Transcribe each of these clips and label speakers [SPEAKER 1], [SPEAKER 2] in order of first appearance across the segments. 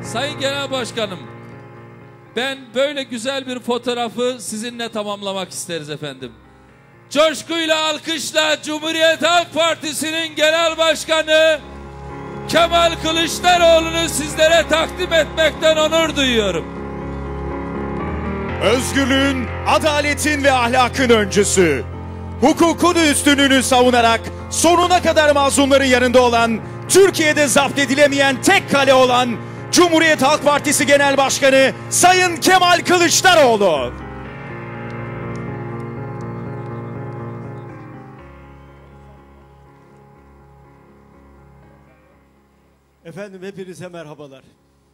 [SPEAKER 1] Sayın Genel Başkanım, ben böyle güzel bir fotoğrafı sizinle tamamlamak isteriz efendim. Coşkuyla, alkışla Cumhuriyet Halk Partisi'nin Genel Başkanı Kemal Kılıçdaroğlu'nu sizlere takdim etmekten onur duyuyorum.
[SPEAKER 2] Özgürlüğün, adaletin ve ahlakın öncüsü, hukukun üstünlüğünü savunarak sonuna kadar mazlumların yanında olan, Türkiye'de zapt edilemeyen tek kale olan Cumhuriyet Halk Partisi Genel Başkanı Sayın Kemal Kılıçdaroğlu.
[SPEAKER 3] Efendim hepinize merhabalar.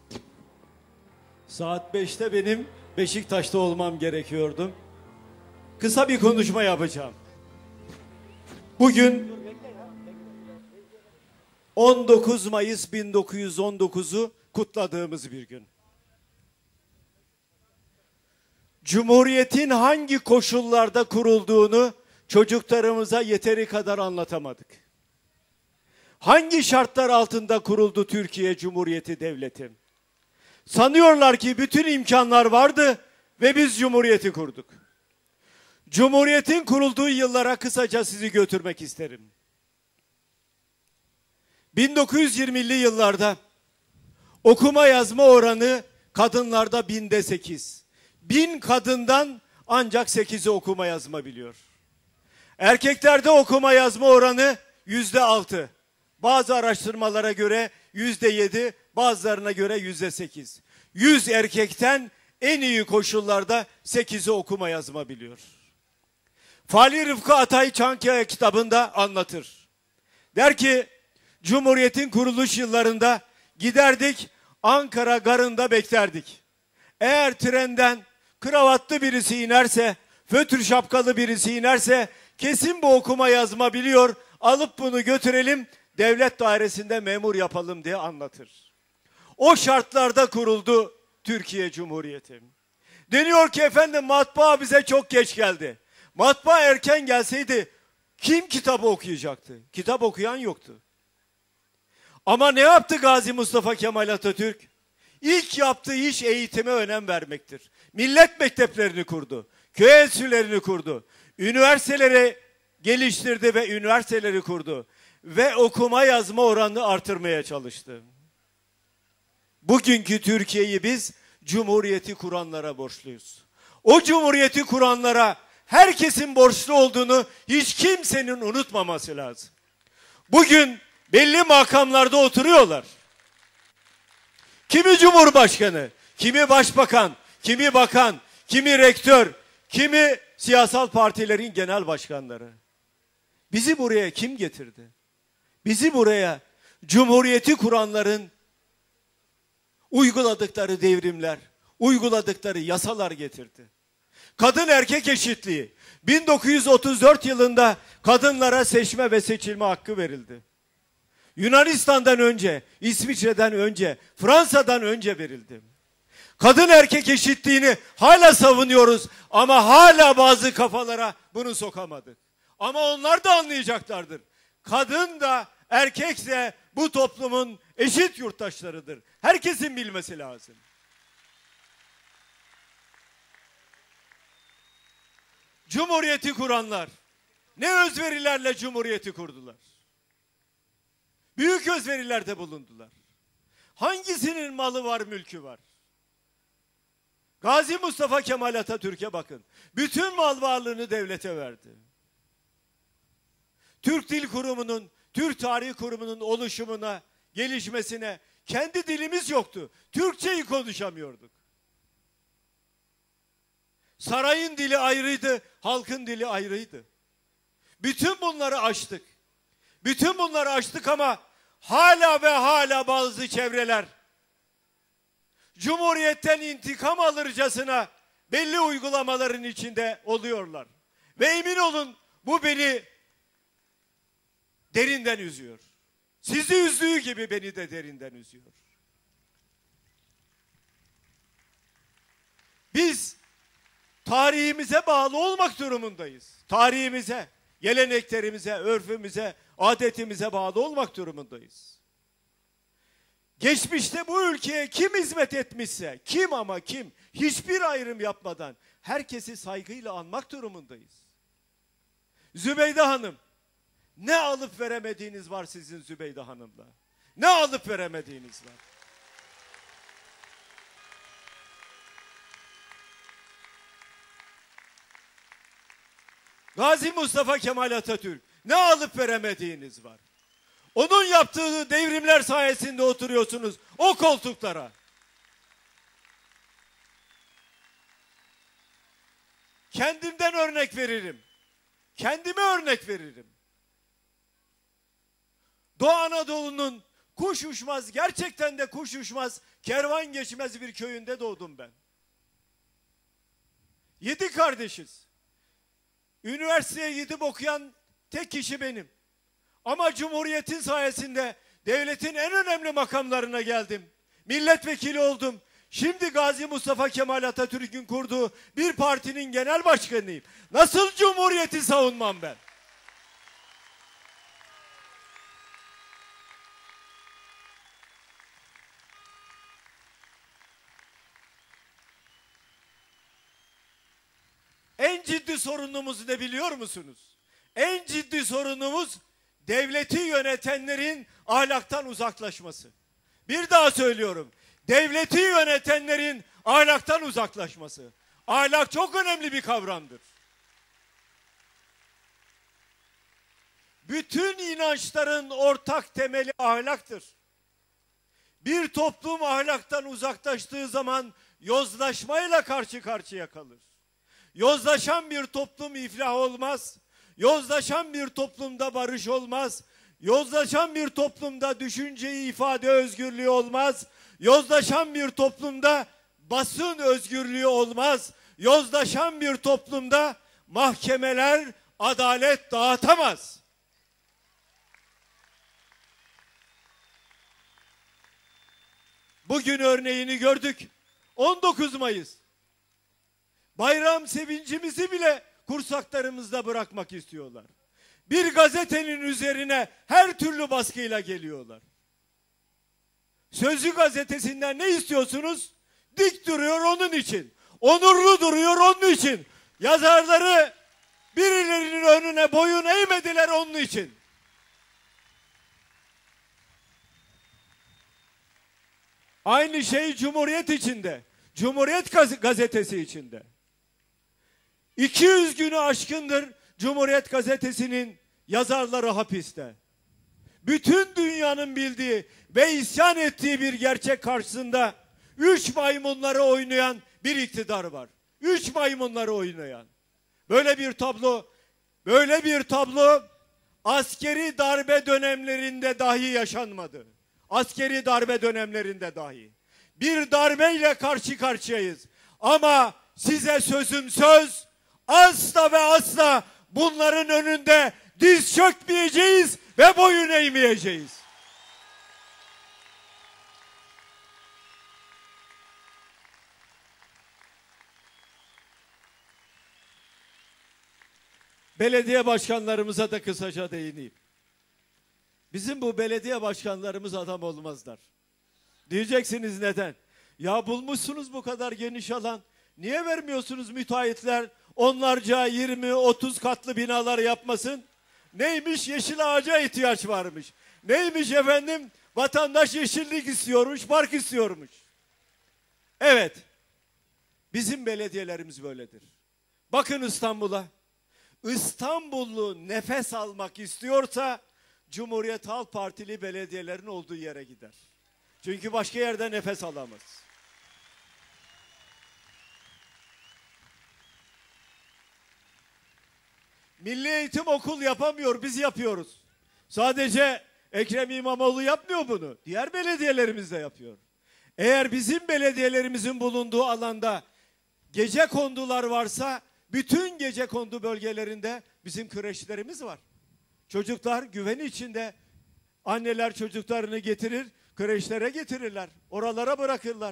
[SPEAKER 3] Saat 5'te benim Beşiktaş'ta olmam gerekiyordu. Kısa bir konuşma yapacağım. Bugün 19 Mayıs 1919'u kutladığımız bir gün. Cumhuriyetin hangi koşullarda kurulduğunu çocuklarımıza yeteri kadar anlatamadık. Hangi şartlar altında kuruldu Türkiye Cumhuriyeti Devleti? Sanıyorlar ki bütün imkanlar vardı ve biz Cumhuriyeti kurduk. Cumhuriyetin kurulduğu yıllara kısaca sizi götürmek isterim. 1920'li yıllarda okuma yazma oranı kadınlarda 8. 1000 kadından ancak 8'i okuma yazma biliyor. Erkeklerde okuma yazma oranı %6. Bazı araştırmalara göre %7, bazılarına göre %8. 100 erkekten en iyi koşullarda 8'i okuma yazma biliyor. Fali Rıfkı Atay Çankaya kitabında anlatır. Der ki, Cumhuriyet'in kuruluş yıllarında giderdik, Ankara garında beklerdik. Eğer trenden kravatlı birisi inerse, fötr şapkalı birisi inerse, kesin bu okuma yazma biliyor, alıp bunu götürelim, devlet dairesinde memur yapalım diye anlatır. O şartlarda kuruldu Türkiye Cumhuriyeti. Deniyor ki efendim matbaa bize çok geç geldi. Matbaa erken gelseydi kim kitabı okuyacaktı? Kitap okuyan yoktu. Ama ne yaptı Gazi Mustafa Kemal Atatürk? İlk yaptığı iş eğitime önem vermektir. Millet mekteplerini kurdu. Köy enstitülerini kurdu. Üniversiteleri geliştirdi ve üniversiteleri kurdu. Ve okuma yazma oranını artırmaya çalıştı. Bugünkü Türkiye'yi biz Cumhuriyeti kuranlara borçluyuz. O Cumhuriyeti kuranlara herkesin borçlu olduğunu hiç kimsenin unutmaması lazım. Bugün belli makamlarda oturuyorlar. Kimi Cumhurbaşkanı, kimi Başbakan, kimi Bakan, kimi Rektör, kimi siyasal partilerin genel başkanları. Bizi buraya kim getirdi? Bizi buraya Cumhuriyeti kuranların uyguladıkları devrimler, uyguladıkları yasalar getirdi. Kadın erkek eşitliği. 1934 yılında kadınlara seçme ve seçilme hakkı verildi. Yunanistan'dan önce, İsviçre'den önce, Fransa'dan önce verildi. Kadın erkek eşitliğini hala savunuyoruz ama hala bazı kafalara bunu sokamadık. Ama onlar da anlayacaklardır. Kadın da erkek de bu toplumun eşit yurttaşlarıdır. Herkesin bilmesi lazım. Cumhuriyeti kuranlar ne özverilerle Cumhuriyeti kurdular. Büyük özverilerde bulundular. Hangisinin malı var, mülkü var? Gazi Mustafa Kemal Atatürk'e bakın. Bütün mal varlığını devlete verdi. Türk Dil Kurumu'nun, Türk Tarih Kurumu'nun oluşumuna, gelişmesine kendi dilimiz yoktu. Türkçeyi konuşamıyorduk. Sarayın dili ayrıydı, halkın dili ayrıydı. Bütün bunları aştık. Bütün bunları aştık ama hala ve hala bazı çevreler Cumhuriyet'ten intikam alırcasına belli uygulamaların içinde oluyorlar. Ve emin olun bu beni derinden üzüyor. Sizi üzdüğü gibi beni de derinden üzüyor. Biz tarihimize bağlı olmak durumundayız. Tarihimize, geleneklerimize, örfümüze, adetimize bağlı olmak durumundayız. Geçmişte bu ülkeye kim hizmet etmişse, kim ama kim, hiçbir ayrım yapmadan herkesi saygıyla anmak durumundayız. Zübeyde Hanım, ne alıp veremediğiniz var sizin Zübeyde Hanım'la? Ne alıp veremediğiniz var? Gazi Mustafa Kemal Atatürk, ne alıp veremediğiniz var? Onun yaptığı devrimler sayesinde oturuyorsunuz o koltuklara. Kendimden örnek veririm. Kendime örnek veririm. Doğu Anadolu'nun kuş uçmaz, gerçekten de kuş uçmaz, kervan geçmez bir köyünde doğdum ben. 7 kardeşiz. Üniversiteye gidip okuyan tek kişi benim. Ama Cumhuriyet'in sayesinde devletin en önemli makamlarına geldim. Milletvekili oldum. Şimdi Gazi Mustafa Kemal Atatürk'ün kurduğu bir partinin genel başkanıyım. Nasıl Cumhuriyet'i savunmam ben? En ciddi sorunumuz ne biliyor musunuz? En ciddi sorunumuz devleti yönetenlerin ahlaktan uzaklaşması. Bir daha söylüyorum. Devleti yönetenlerin ahlaktan uzaklaşması. Ahlak çok önemli bir kavramdır. Bütün inançların ortak temeli ahlaktır. Bir toplum ahlaktan uzaklaştığı zaman yozlaşmayla karşı karşıya kalır. Yozlaşan bir toplum iflah olmaz. Yozlaşan bir toplumda barış olmaz. Yozlaşan bir toplumda düşünceyi ifade özgürlüğü olmaz. Yozlaşan bir toplumda basın özgürlüğü olmaz. Yozlaşan bir toplumda mahkemeler adalet dağıtamaz. Bugün örneğini gördük. 19 Mayıs. Bayram sevincimizi bile kursaklarımızda bırakmak istiyorlar. Bir gazetenin üzerine her türlü baskıyla geliyorlar. Sözcü gazetesinden ne istiyorsunuz? Dik duruyor onun için. Onurlu duruyor onun için. Yazarları birilerinin önüne boyun eğmediler onun için. Aynı şey Cumhuriyet içinde. Cumhuriyet gazetesi içinde. 200 günü aşkındır Cumhuriyet gazetesinin yazarları hapiste. Bütün dünyanın bildiği ve isyan ettiği bir gerçek karşısında 3 maymunları oynayan bir iktidar var. 3 maymunları oynayan. Böyle bir tablo askeri darbe dönemlerinde dahi yaşanmadı. Askeri darbe dönemlerinde dahi. Bir darbeyle karşı karşıyayız. Ama size sözüm söz, asla ve asla bunların önünde diz çökmeyeceğiz ve boyun eğmeyeceğiz. Belediye başkanlarımıza da kısaca değineyim. Bizim bu belediye başkanlarımız adam olmazlar. Diyeceksiniz neden? Ya bulmuşsunuz bu kadar geniş alan. Niye vermiyorsunuz müteahhitler onlarca 20-30 katlı binalar yapmasın? Neymiş? Yeşil ağaca ihtiyaç varmış. Neymiş efendim? Vatandaş yeşillik istiyormuş, park istiyormuş. Evet. Bizim belediyelerimiz böyledir. Bakın İstanbul'a. İstanbullu nefes almak istiyorsa Cumhuriyet Halk Partili belediyelerin olduğu yere gider. Çünkü başka yerde nefes alamaz. Milli Eğitim okul yapamıyor, biz yapıyoruz. Sadece Ekrem İmamoğlu yapmıyor bunu. Diğer belediyelerimiz de yapıyor. Eğer bizim belediyelerimizin bulunduğu alanda gecekondular varsa bütün gecekondu bölgelerinde bizim kreşlerimiz var. Çocuklar güveni içinde, anneler çocuklarını getirir, kreşlere getirirler. Oralara bırakırlar.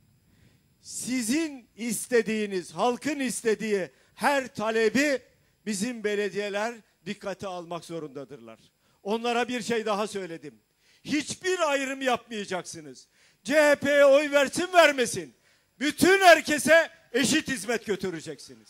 [SPEAKER 3] Sizin istediğiniz, halkın istediği her talebi bizim belediyeler dikkate almak zorundadırlar. Onlara bir şey daha söyledim. hiçbir ayrım yapmayacaksınız. CHP'ye oy versin vermesin, bütün herkese eşit hizmet götüreceksiniz.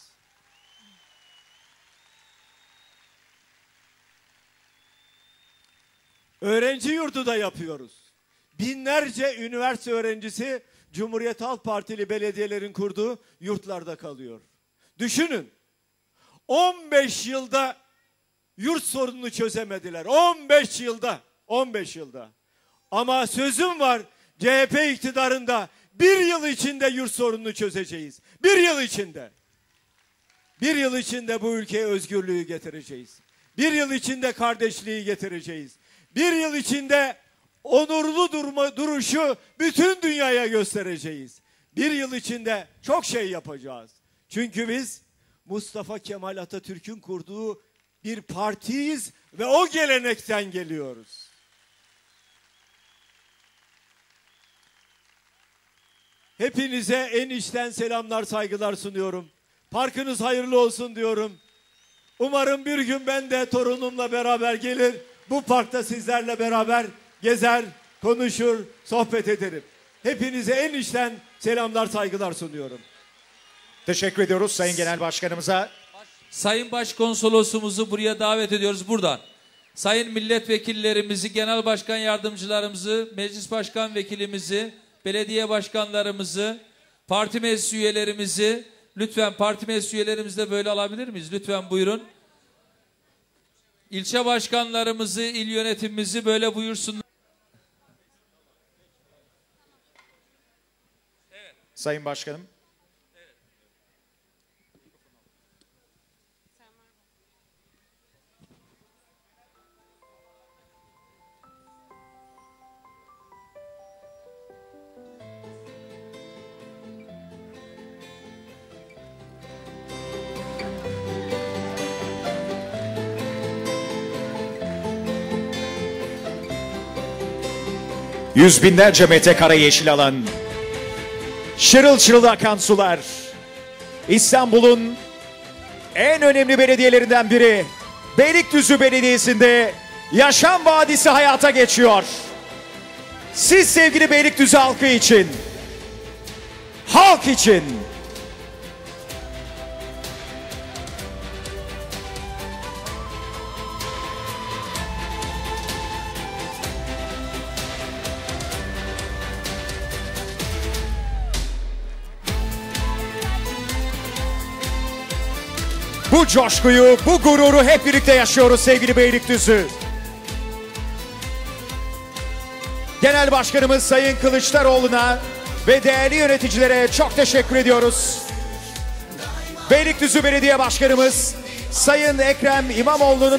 [SPEAKER 3] Öğrenci yurdu da yapıyoruz. Binlerce üniversite öğrencisi Cumhuriyet Halk Partili belediyelerin kurduğu yurtlarda kalıyor. Düşünün, 15 yılda yurt sorununu çözemediler. 15 yılda. 15 yılda. Ama sözüm var, CHP iktidarında 1 yıl içinde yurt sorununu çözeceğiz. 1 yıl içinde. 1 yıl içinde bu ülkeye özgürlüğü getireceğiz. 1 yıl içinde kardeşliği getireceğiz. 1 yıl içinde onurlu duruşu bütün dünyaya göstereceğiz. 1 yıl içinde çok şey yapacağız. Çünkü biz Mustafa Kemal Atatürk'ün kurduğu bir partiyiz ve o gelenekten geliyoruz. Hepinize en içten selamlar, saygılar sunuyorum. Parkınız hayırlı olsun diyorum. Umarım bir gün ben de torunumla beraber gelir, bu parkta sizlerle beraber gezer, konuşur, sohbet ederim. Hepinize en içten selamlar, saygılar sunuyorum.
[SPEAKER 2] Teşekkür ediyoruz Sayın Genel Başkanımıza.
[SPEAKER 1] Sayın Başkonsolosumuzu buraya davet ediyoruz buradan. Sayın milletvekillerimizi, genel başkan yardımcılarımızı, meclis başkan vekilimizi, belediye başkanlarımızı, parti meclis üyelerimizi, lütfen parti meclis üyelerimizi de böyle alabilir miyiz? Lütfen buyurun. İlçe başkanlarımızı, il yönetimimizi böyle buyursunlar.
[SPEAKER 2] Sayın Başkanım. 100 binlerce metrekare yeşil alan, şırıl şırıl akan sular, İstanbul'un en önemli belediyelerinden biri Beylikdüzü Belediyesi'nde Yaşam Vadisi hayata geçiyor. Siz sevgili Beylikdüzü halkı için, halk için, bu coşkuyu, bu gururu hep birlikte yaşıyoruz sevgili Beylikdüzü. Genel Başkanımız Sayın Kılıçdaroğlu'na ve değerli yöneticilere çok teşekkür ediyoruz. Beylikdüzü Belediye Başkanımız Sayın Ekrem İmamoğlu'nun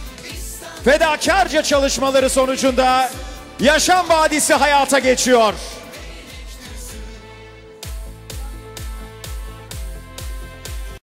[SPEAKER 2] fedakarca çalışmaları sonucunda Yaşam Vadisi hayata geçiyor.